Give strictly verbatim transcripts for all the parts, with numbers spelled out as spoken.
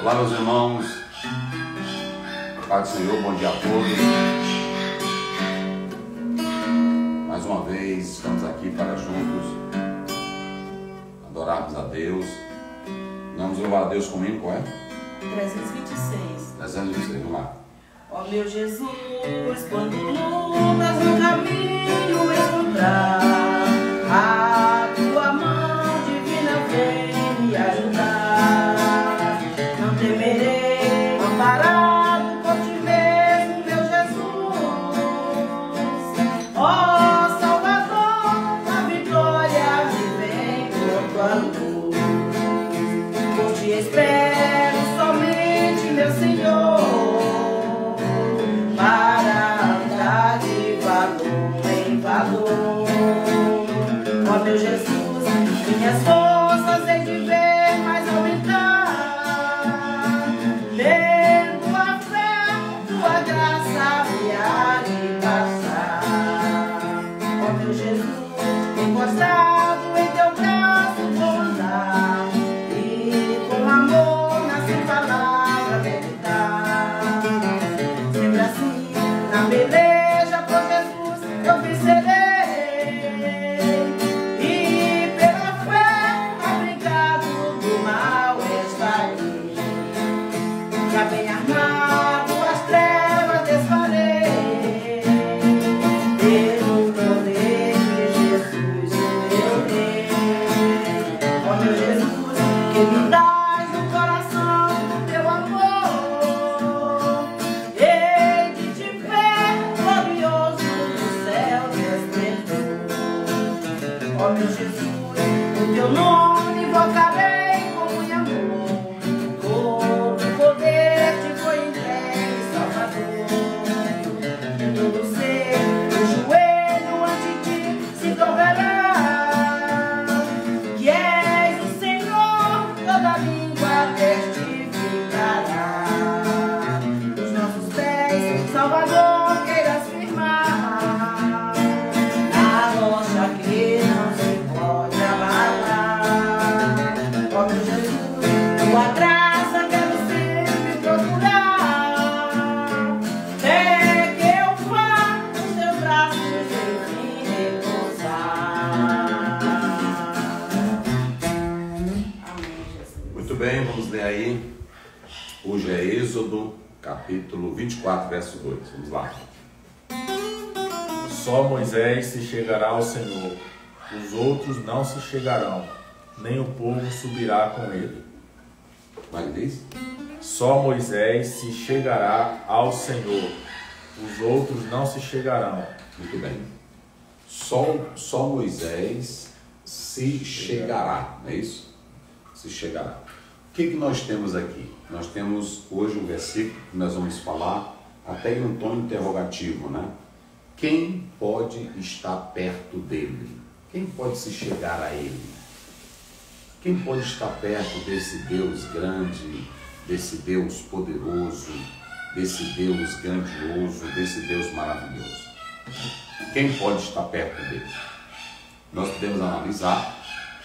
Olá, meus irmãos, Pai do Senhor, bom dia a todos. Mais uma vez estamos aqui para juntos adorarmos a Deus. Vamos louvar a Deus comigo, qual é? trezentos e vinte e seis. trezentos e vinte e seis, vamos lá. Ó meu Jesus, quando lutas no caminho encontrar, a tua mão divina vem me ajudar. Não temerei, amparado por ti mesmo, meu Jesus. Ó Salvador, a vitória me vem por tua luz. Por ti espero somente, meu Senhor, para andar de valor em valor. Ó meu Jesus, minhas forças hei de ver mais aumentar. Tendo a fé, tua graça me há de passar. Ó meu Jesus, encostado em teu braço vou andar, e com amor na sua palavra meditar. Sempre assim, na peleja por Jesus eu vencerei, e pela fé abrigado do mal estarei. Já bem armado as trevas desfarei, pelo poder de Jesus meu rei. Ó meu Jesus, que me dás no coração teu amor, hei de te ver glorioso no céu despertou. Ó meu Jesus, o teu nome invocarei com muito amor. Todo poder te foi entregue, Salvador. Em todo ser, o joelho ante ti se dobrará, que és o Senhor, toda língua testificará. Os nossos pés, Salvador, queiras firmar na rocha que não se pode abalar. Ó meu Jesus, tua graça quero sempre procurar, até que eu vá nos teus braços enfim repousar. Amém, Jesus. Muito bem, vamos ler aí. Hoje é Êxodo, capítulo vinte e quatro, verso dois. Vamos lá. Só Moisés se chegará ao Senhor, os outros não se chegarão, nem o povo subirá com ele. Como é que diz? Só Moisés se chegará ao Senhor, os outros não se chegarão. Muito bem. Só, só Moisés se chegará, não é isso? Se chegará. O que, que nós temos aqui? Nós temos hoje um versículo que nós vamos falar até em um tom interrogativo, né? Quem pode estar perto dele? Quem pode se chegar a ele? Quem pode estar perto desse Deus grande, desse Deus poderoso, desse Deus grandioso, desse Deus maravilhoso? Quem pode estar perto dele? Nós podemos analisar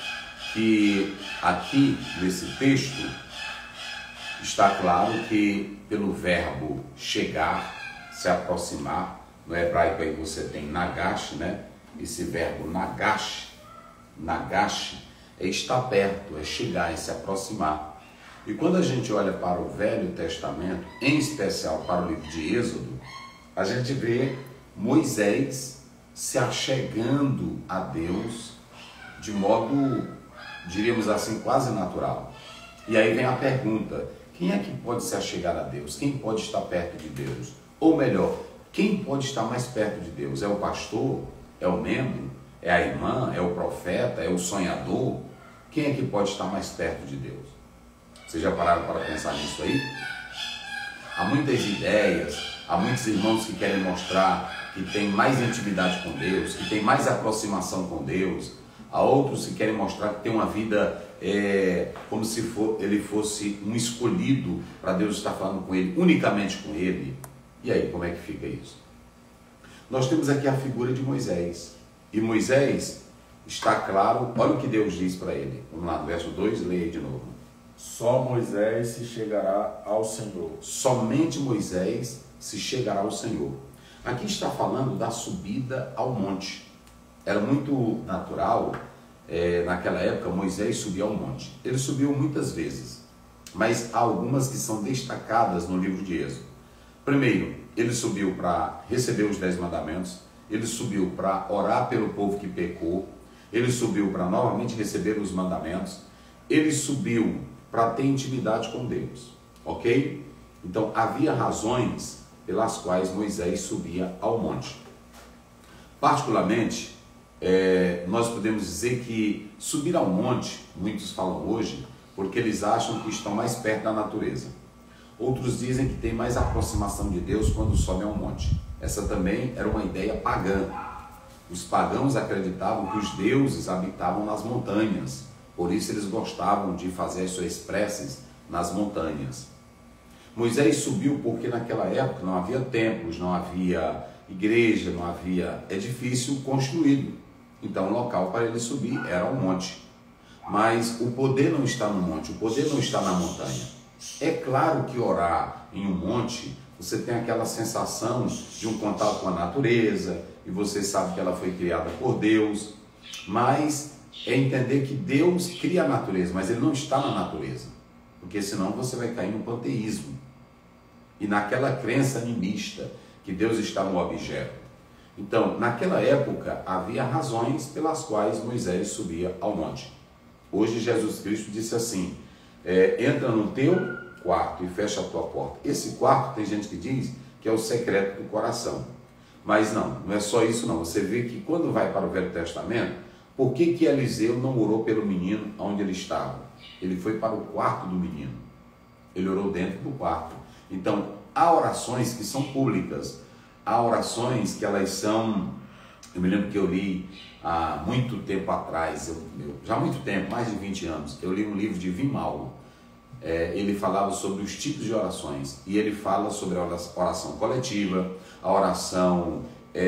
que aqui nesse texto está claro que pelo verbo chegar, se aproximar, no hebraico aí você tem nagash, né? Esse verbo nagash, nagash é estar perto, é chegar, é se aproximar. E quando a gente olha para o Velho Testamento, em especial para o livro de Êxodo, a gente vê Moisés se achegando a Deus de modo, diríamos assim, quase natural. E aí vem a pergunta: quem é que pode se achegar a Deus? Quem pode estar perto de Deus? Ou melhor, quem pode estar mais perto de Deus? É o pastor? É o membro? É a irmã? É o profeta? É o sonhador? Quem é que pode estar mais perto de Deus? Vocês já pararam para pensar nisso aí? Há muitas ideias, há muitos irmãos que querem mostrar que tem mais intimidade com Deus, que tem mais aproximação com Deus. Há outros que querem mostrar que tem uma vida é, como se for, ele fosse um escolhido para Deus estar falando com ele, unicamente com ele. E aí, como é que fica isso? Nós temos aqui a figura de Moisés. E Moisés está claro, olha o que Deus diz para ele. Vamos lá, no verso dois, leia aí de novo. Só Moisés se chegará ao Senhor. Somente Moisés se chegará ao Senhor. Aqui está falando da subida ao monte. Era muito natural, é, naquela época, Moisés subir ao monte. Ele subiu muitas vezes, mas há algumas que são destacadas no livro de Êxodo. Primeiro, ele subiu para receber os dez mandamentos, ele subiu para orar pelo povo que pecou, ele subiu para novamente receber os mandamentos, ele subiu para ter intimidade com Deus, ok? Então havia razões pelas quais Moisés subia ao monte. Particularmente, é, nós podemos dizer que subir ao monte, muitos falam hoje, porque eles acham que estão mais perto da natureza. Outros dizem que tem mais aproximação de Deus quando sobe ao monte. Essa também era uma ideia pagã. Os pagãos acreditavam que os deuses habitavam nas montanhas, por isso eles gostavam de fazer as suas preces nas montanhas. Moisés subiu porque naquela época não havia templos, não havia igreja, não havia edifício construído. Então o local para ele subir era o monte. Mas o poder não está no monte, o poder não está na montanha. É claro que orar em um monte, você tem aquela sensação de um contato com a natureza, e você sabe que ela foi criada por Deus, mas é entender que Deus cria a natureza, mas Ele não está na natureza, porque senão você vai cair no panteísmo, e naquela crença animista, que Deus está no objeto. Então, naquela época, havia razões pelas quais Moisés subia ao monte. Hoje Jesus Cristo disse assim, é, entra no teu quarto e fecha a tua porta. Esse quarto, tem gente que diz que é o secreto do coração. Mas não, não é só isso não. Você vê que quando vai para o Velho Testamento, por que que Eliseu não orou pelo menino onde ele estava? Ele foi para o quarto do menino. Ele orou dentro do quarto. Então, há orações que são públicas. Há orações que elas são... Eu me lembro que eu li há muito tempo atrás, eu, eu, já há muito tempo, mais de vinte anos, eu li um livro de Vimal. É, ele falava sobre os tipos de orações, e ele fala sobre a oração coletiva, a oração,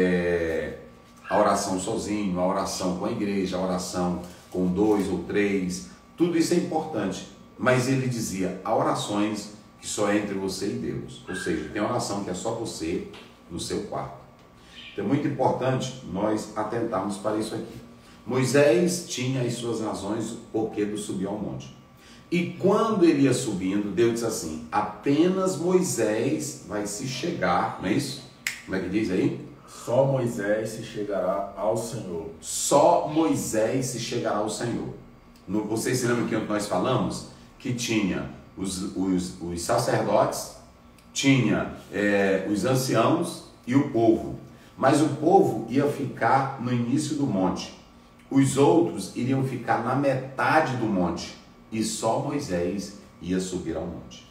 é, a oração sozinho, a oração com a igreja, a oração com dois ou três, tudo isso é importante, mas ele dizia, há orações que só é entre você e Deus, ou seja, tem oração que é só você no seu quarto. Então é muito importante nós atentarmos para isso aqui. Moisés tinha as suas razões por que do subir ao monte. E quando ele ia subindo, Deus disse assim, apenas Moisés vai se chegar, não é isso? Como é que diz aí? Só Moisés se chegará ao Senhor. Só Moisés se chegará ao Senhor. No, vocês se lembram que nós falamos? Que tinha os, os, os sacerdotes, tinha é, os anciãos e o povo. Mas o povo ia ficar no início do monte. Os outros iriam ficar na metade do monte. E só Moisés ia subir ao monte.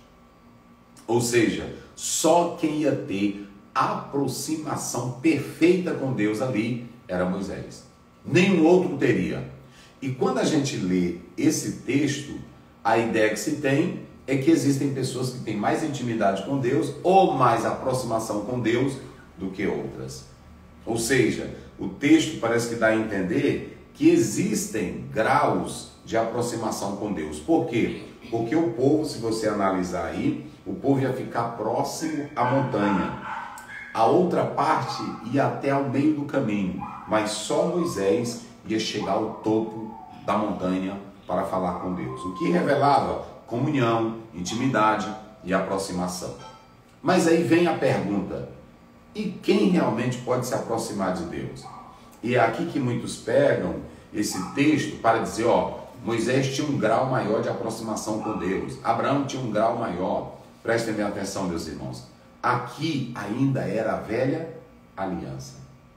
Ou seja, só quem ia ter aproximação perfeita com Deus ali era Moisés. Nenhum outro teria. E quando a gente lê esse texto, a ideia que se tem é que existem pessoas que têm mais intimidade com Deus ou mais aproximação com Deus do que outras. Ou seja, o texto parece que dá a entender que existem graus de aproximação com Deus. Por quê? Porque o povo, se você analisar aí, o povo ia ficar próximo à montanha. A outra parte ia até ao meio do caminho, mas só Moisés ia chegar ao topo da montanha para falar com Deus. O que revelava comunhão, intimidade e aproximação. Mas aí vem a pergunta, e quem realmente pode se aproximar de Deus? E é aqui que muitos pegam esse texto para dizer, ó, Moisés tinha um grau maior de aproximação com Deus. Abraão tinha um grau maior. Prestem bem atenção, meus irmãos. Aqui ainda era a velha aliança.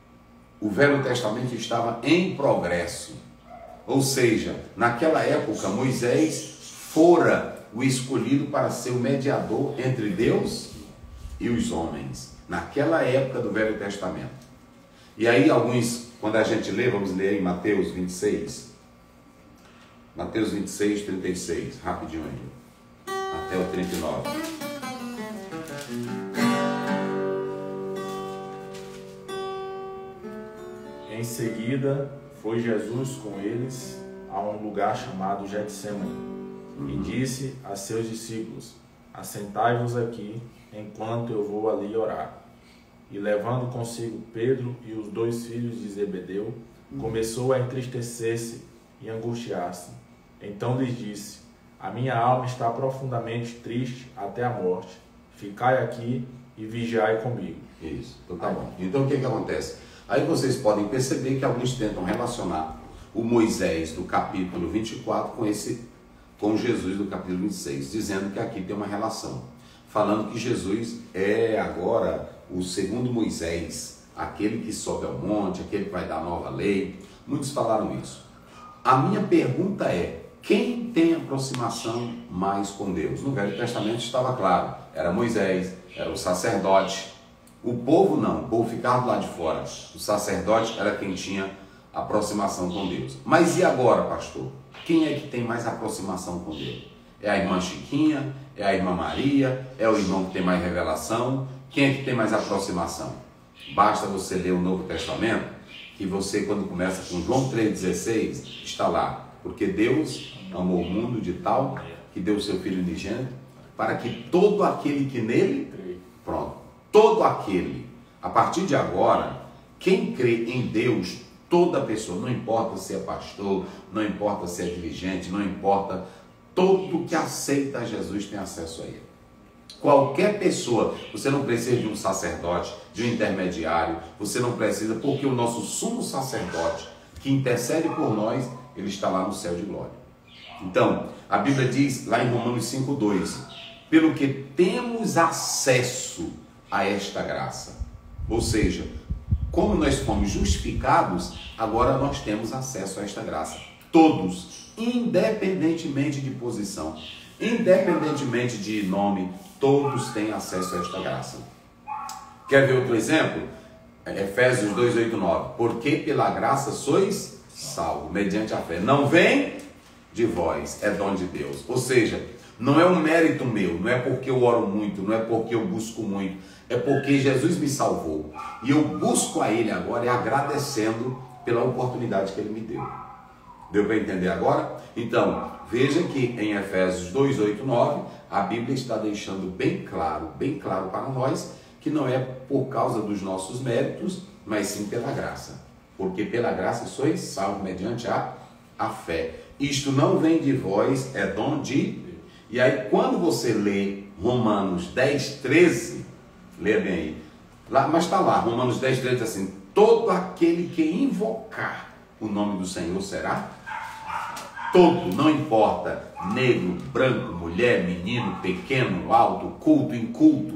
O Velho Testamento estava em progresso. Ou seja, naquela época, Moisés fora o escolhido para ser o mediador entre Deus e os homens. Naquela época do Velho Testamento. E aí alguns, quando a gente lê, vamos ler em Mateus vinte e seis. Mateus vinte e seis, trinta e seis, rapidinho aí, até o trinta e nove. Em seguida, foi Jesus com eles a um lugar chamado Getsêmani, E disse a seus discípulos: assentai-vos aqui, enquanto eu vou ali orar. E levando consigo Pedro e os dois filhos de Zebedeu, começou a entristecer-se e angustiar-se. Então lhes disse: a minha alma está profundamente triste até a morte. Ficai aqui e vigiai comigo. Isso, então tá bom. Então o que que acontece? Aí vocês podem perceber que alguns tentam relacionar o Moisés do capítulo vinte e quatro com esse, com Jesus do capítulo vinte e seis, dizendo que aqui tem uma relação, falando que Jesus é agora o segundo Moisés, aquele que sobe ao monte, aquele que vai dar a nova lei. Muitos falaram isso. A minha pergunta é: quem tem aproximação mais com Deus? No Velho Testamento estava claro, era Moisés, era o sacerdote. O povo não, o povo ficava do lado de fora. O sacerdote era quem tinha aproximação com Deus. Mas e agora, pastor? Quem é que tem mais aproximação com Deus? É a irmã Chiquinha? É a irmã Maria? É o irmão que tem mais revelação? Quem é que tem mais aproximação? Basta você ler o Novo Testamento, que você, quando começa com João três dezesseis, está lá: porque Deus amou o mundo de tal que deu o seu Filho unigênito, para que todo aquele que nele, pronto, todo aquele, a partir de agora, quem crê em Deus, toda pessoa, não importa se é pastor, não importa se é dirigente, não importa, todo que aceita Jesus tem acesso a ele. Qualquer pessoa, você não precisa de um sacerdote, de um intermediário, você não precisa, porque o nosso sumo sacerdote, que intercede por nós, ele está lá no céu de glória. Então, a Bíblia diz lá em Romanos cinco, dois, pelo que temos acesso a esta graça. Ou seja, como nós fomos justificados, agora nós temos acesso a esta graça. Todos, independentemente de posição, independentemente de nome, todos têm acesso a esta graça. Quer ver outro exemplo? Efésios dois, oito, nove. Porque pela graça sois salvos, mediante a fé. Não vem de vós, é dom de Deus. Ou seja, não é um mérito meu, não é porque eu oro muito, não é porque eu busco muito, é porque Jesus me salvou. E eu busco a Ele agora e agradecendo pela oportunidade que Ele me deu. Deu para entender agora? Então, veja que em Efésios dois, oito, nove, a Bíblia está deixando bem claro, bem claro para nós, que não é por causa dos nossos méritos, mas sim pela graça. Porque pela graça sois salvos mediante a, a fé. Isto não vem de vós, é dom de... E aí, quando você lê Romanos dez, treze, lê bem aí, lá, mas está lá, Romanos dez, treze diz assim: todo aquele que invocar o nome do Senhor será todo, não importa, negro, branco, mulher, menino, pequeno, alto, culto, inculto,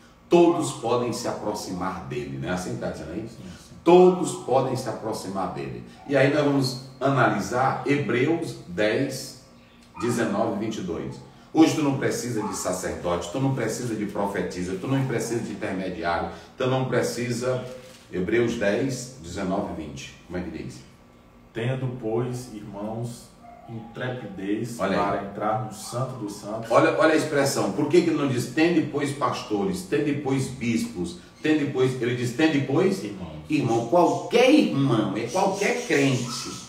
todos podem se aproximar dele, não é assim que está dizendo aí? Sim, sim. Todos podem se aproximar dele. E aí nós vamos analisar Hebreus dez, dezenove, vinte e dois. Hoje tu não precisa de sacerdote, tu não precisa de profetisa, tu não precisa de intermediário, tu não precisa... Hebreus dez, dezenove e vinte. Como é que diz? Tendo, pois, irmãos, intrepidez Olha para aí. entrar no santo dos santos. Olha, olha a expressão. Por que que ele não diz tende, pois, pastores, tende, pois, bispos, tende, pois... Ele diz tende, pois, Irmãos. irmão. Qualquer irmão, é qualquer crente.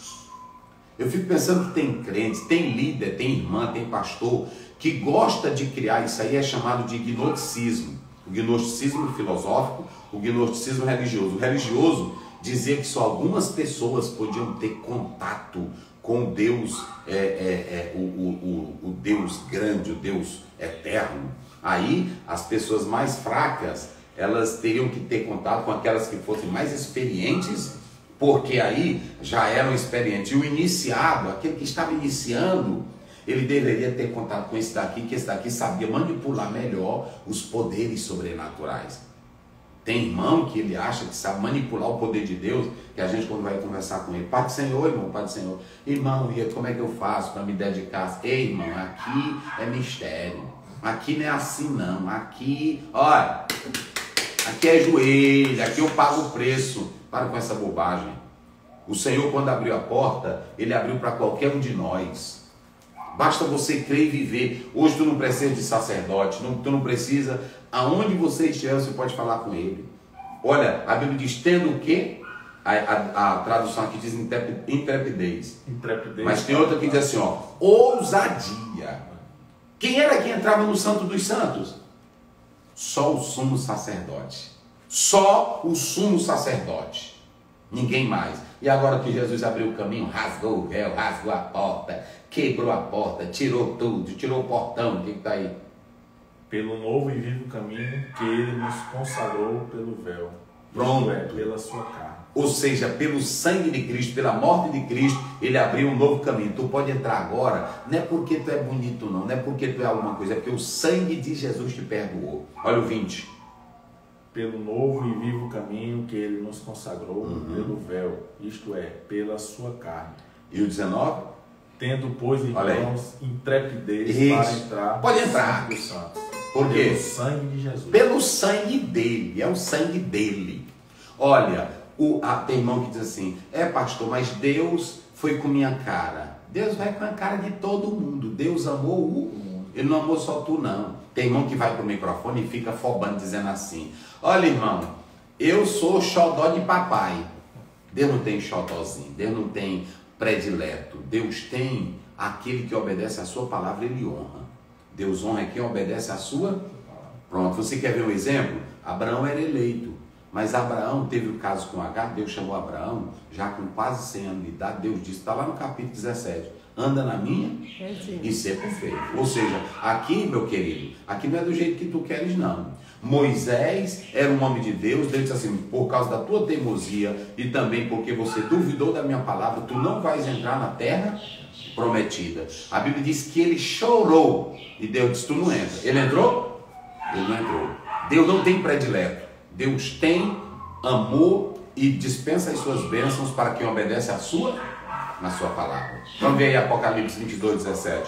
Eu fico pensando que tem crente, tem líder, tem irmã, tem pastor que gosta de criar, isso aí é chamado de gnosticismo. O gnosticismo filosófico, o gnosticismo religioso. O religioso dizia que só algumas pessoas podiam ter contato com o Deus, é, é, é, o, o, o, o Deus grande, o Deus eterno. Aí as pessoas mais fracas, elas teriam que ter contato com aquelas que fossem mais experientes, porque aí já eram experientes. E o iniciado, aquele que estava iniciando, ele deveria ter contato com esse daqui, que esse daqui sabia manipular melhor os poderes sobrenaturais. Tem irmão que ele acha que sabe manipular o poder de Deus, que a gente quando vai conversar com ele, Pai do Senhor, irmão, Pai do Senhor, irmão, e como é que eu faço para me dedicar? Ei, irmão, aqui é mistério, aqui não é assim não, aqui, olha, aqui é joelho, aqui eu pago o preço. Para com essa bobagem. O Senhor, quando abriu a porta, Ele abriu para qualquer um de nós. Basta você crer e viver. Hoje tu não precisa de sacerdote, não, tu não precisa. Aonde você estiver, você pode falar com Ele. Olha, a Bíblia diz, tendo o quê? A, a, a tradução aqui diz intrepidez. Intrepidez. Mas tem outra que diz assim, ó, ousadia. Aleluia. Quem era que entrava no Santo dos Santos? Só o sumo sacerdote. Só o sumo sacerdote. Ninguém mais. E agora que Jesus abriu o caminho, rasgou o véu, rasgou a porta, quebrou a porta, tirou tudo, tirou o portão, o que está aí? Pelo novo e vivo caminho que ele nos consagrou pelo véu. Pronto. Isto é, pela sua carne. Ou seja, pelo sangue de Cristo, pela morte de Cristo, ele abriu um novo caminho. Tu pode entrar agora, não é porque tu é bonito não, não é porque tu é alguma coisa, é porque o sangue de Jesus te perdoou. Olha o vinte. Pelo novo e vivo caminho que ele nos consagrou Uhum. pelo véu, isto é, pela sua carne. E o dezenove? Tendo, pois, Olha aí. irmãos, intrepidez Isso. para entrar Pode no entrar. Santo dos Santos. Por quê? Pelo sangue de Jesus. Pelo sangue dele, é o sangue dele. Olha, o, a, tem irmão que diz assim, é pastor, mas Deus foi com minha cara. Deus vai com a cara de todo mundo. Deus amou o mundo. Ele não amou só tu não. Tem irmão que vai pro microfone e fica fobando, dizendo assim, olha irmão, eu sou xodó de papai. Deus não tem xodózinho, Deus não tem predileto. Deus tem aquele que obedece a sua palavra, ele honra. Deus honra quem obedece a sua. Pronto, você quer ver um exemplo? Abraão era eleito, mas Abraão teve o caso com Agar. Deus chamou Abraão, já com quase cem anos de idade. Deus disse, está lá no capítulo dezessete, anda na minha e ser perfeito. Ou seja, aqui, meu querido, aqui não é do jeito que tu queres não. Moisés era um homem de Deus. Deus disse assim, por causa da tua teimosia e também porque você duvidou da minha palavra, tu não vais entrar na terra prometida. A Bíblia diz que ele chorou e Deus disse, tu não entra. Ele entrou? Ele não entrou. Deus não tem predileto. Deus tem amor e dispensa as suas bênçãos para quem obedece a sua, na sua palavra. Vamos ver aí Apocalipse vinte e dois, dezessete.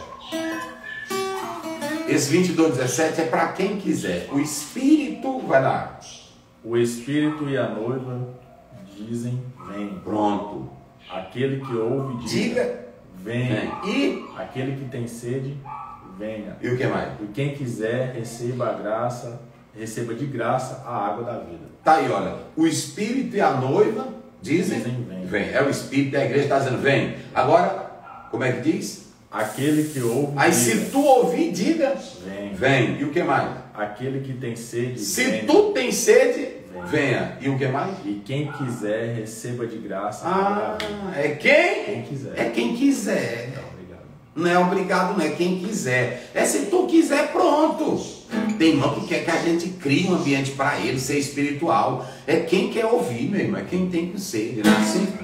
Esse vinte e dois, dezessete é para quem quiser. O Espírito, vai lá. O Espírito e a noiva dizem, vem. Pronto. Aquele que ouve, diga, Diga, venha. vem. E, Aquele que tem sede, venha. e o que mais? E quem quiser, receba a graça, receba de graça a água da vida. Tá aí, olha. O Espírito e a noiva dizem, Dizem, vem. vem. É o Espírito da igreja que está dizendo, vem. Agora, como é que diz? Aquele que ouve, Aí diga, se tu ouvir, diga, vem. vem. E o que mais? Aquele que tem sede, Se venha. tu tem sede, Vem. venha. E o que mais? E quem quiser, receba de graça a água da Ah, vida. é quem? Quem quiser. É quem quiser. Obrigado. Não é obrigado, não é quem quiser. É se tu quiser, pronto. Tem irmão que quer que a gente crie um ambiente para ele ser espiritual. É quem quer ouvir, meu irmão. É quem tem que ser. Não é assim?